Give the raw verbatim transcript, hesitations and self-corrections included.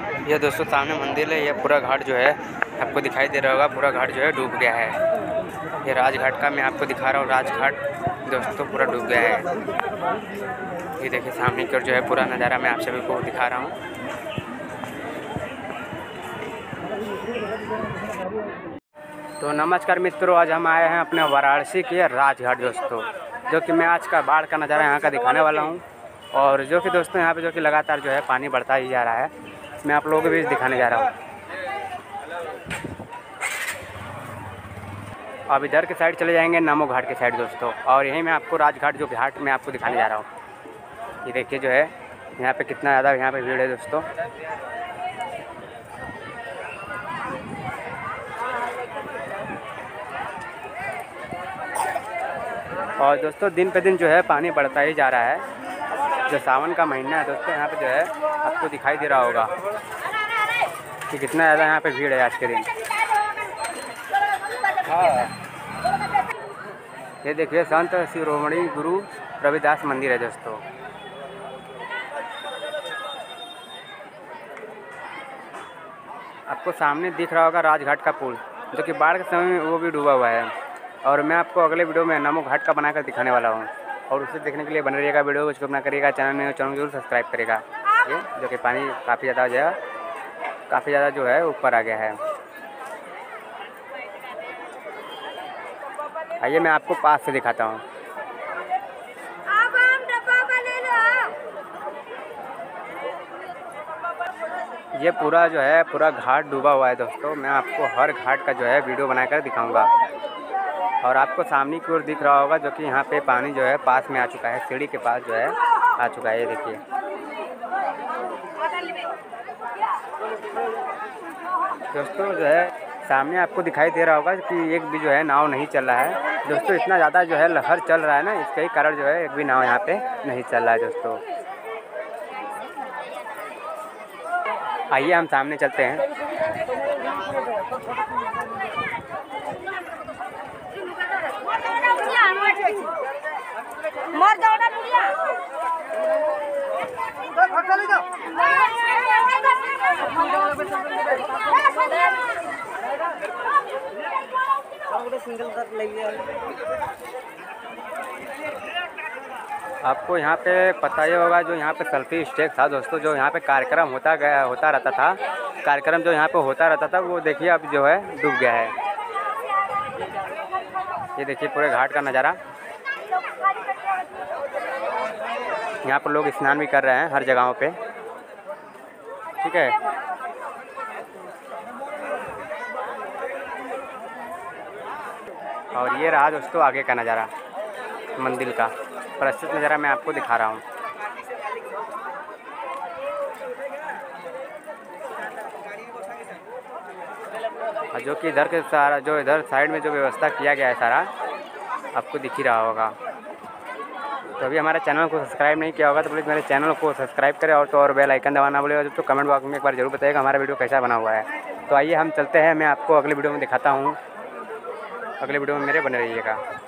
ये दोस्तों सामने मंदिर है। ये पूरा घाट जो है आपको दिखाई दे रहा होगा, पूरा घाट जो है डूब गया है। ये राजघाट का मैं आपको दिखा रहा हूँ, राजघाट दोस्तों पूरा डूब गया है। ये देखिए सामने की ओर जो है पूरा नज़ारा मैं आप सभी को दिखा रहा हूँ। तो नमस्कार मित्रों, आज हम आए हैं अपने वाराणसी के राजघाट दोस्तों, जो कि मैं आज का बाढ़ का नज़ारा यहाँ का दिखाने वाला हूँ। और जो कि दोस्तों यहाँ पे जो कि लगातार जो है पानी बढ़ता ही जा रहा है, मैं आप लोगों के बीच दिखाने जा रहा हूँ। अब इधर के साइड चले जाएंगे नमो घाट के साइड दोस्तों, और यहीं मैं आपको राजघाट जो घाट में आपको दिखाने जा रहा हूँ। ये देखिए जो है यहाँ पे कितना ज़्यादा यहाँ पे भीड़ है दोस्तों। और दोस्तों दिन पे दिन जो है पानी बढ़ता ही जा रहा है। जो सावन का महीना है दोस्तों, यहाँ पे जो है आपको दिखाई दे रहा होगा कि कितना ज़्यादा यहाँ पे भीड़ है आज के दिन। हाँ, ये देखिए संत शिरोमणि गुरु रविदास मंदिर है दोस्तों। आपको सामने दिख रहा होगा राजघाट का पुल, जो कि बाढ़ के समय में वो भी डूबा हुआ है। और मैं आपको अगले वीडियो में नमो घाट का बनाकर दिखाने वाला हूँ, और उसे देखने के लिए बने रहिएगा। वीडियो को स्किप ना करिएगा, चैनल में चैनल जरूर सब्सक्राइब करेगा। ये जो कि पानी काफ़ी ज़्यादा जो है काफ़ी ज़्यादा जो है ऊपर आ गया है। आइए मैं आपको पास से दिखाता हूँ। ये पूरा जो है पूरा घाट डूबा हुआ है दोस्तों। मैं आपको हर घाट का जो है वीडियो बनाकर दिखाऊंगा। और आपको सामने की ओर दिख रहा होगा जो कि यहाँ पे पानी जो है पास में आ चुका है, सीढ़ी के पास जो है आ चुका है। ये देखिए दोस्तों जो है सामने आपको दिखाई दे रहा होगा कि एक भी जो है नाव नहीं चल रहा है दोस्तों। इतना ज़्यादा जो है लहर चल रहा है ना, इसके ही कारण जो है एक भी नाव यहाँ पे नहीं चल रहा है दोस्तों। आइए हम सामने चलते हैं। मर जाओ ना बुढ़िया। आपको यहाँ पे पता ही होगा जो यहाँ पे सेल्फी स्टेक था दोस्तों, जो यहाँ पे कार्यक्रम होता गया होता रहता था कार्यक्रम जो यहाँ पे होता रहता था वो देखिए अब जो है डूब गया है। ये देखिए पूरे घाट का नज़ारा। यहाँ पर लोग स्नान भी कर रहे हैं हर जगहों पे, ठीक है। और ये रहा दोस्तों आगे का नज़ारा मंदिर का, प्रस्तुत नज़ारा मैं आपको दिखा रहा हूँ। और जो कि इधर के सारा जो इधर साइड में जो व्यवस्था किया गया है सारा आपको दिख ही रहा होगा। तो अभी हमारे चैनल को सब्सक्राइब नहीं किया होगा तो प्लीज़ मेरे चैनल को सब्सक्राइब करें, और तो और बेल आइकन दबाना बोलेगा तो कमेंट बॉक्स में एक बार जरूर बताइएगा हमारा वीडियो कैसा बना हुआ है। तो आइए हम चलते हैं, मैं आपको अगले वीडियो में दिखाता हूँ। अगले वीडियो में मेरे बने रहिएगा।